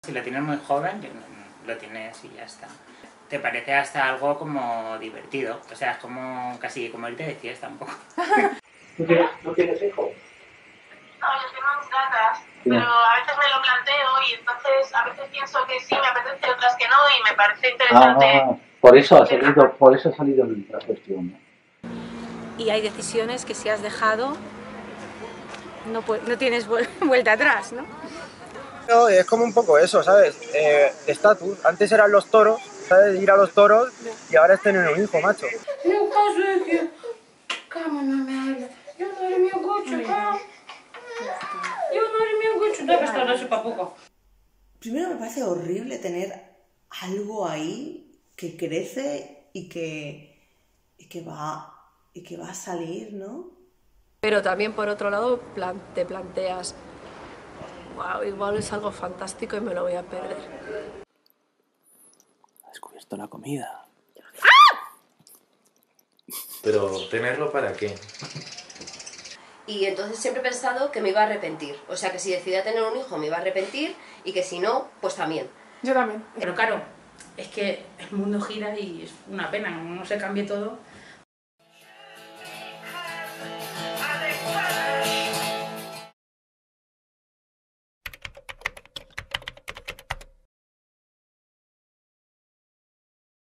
Si lo tienes muy joven, lo tienes y ya está. Te parece hasta algo como divertido, o sea, es como casi como irte de fiesta un poco. ¿No tienes hijos? No, yo tengo mis gatas, pero a veces me lo planteo y entonces a veces pienso que sí, me apetece, otras que no, y me parece interesante. Por eso ha salido la cuestión, ¿no? Y hay decisiones que si has dejado no tienes vuelta atrás, ¿no? No, es como un poco eso, ¿sabes? De estatus. Antes eran los toros, ¿sabes? Ir a los toros y ahora es tener un hijo, macho. No caso es que... Cama, no me habla. Yo no era mi gocho, cama. Yo no era mi gocho, debe estar así para poco. Primero me parece horrible tener algo ahí que crece y que va a salir, ¿no? Pero también por otro lado te planteas, wow, igual es algo fantástico y me lo voy a perder. Ha descubierto la comida. Pero ¿tenerlo para qué? Y entonces siempre he pensado que me iba a arrepentir. O sea, que si decidía tener un hijo me iba a arrepentir y que si no, pues también. Yo también. Pero claro, es que el mundo gira y es una pena, no se cambie todo.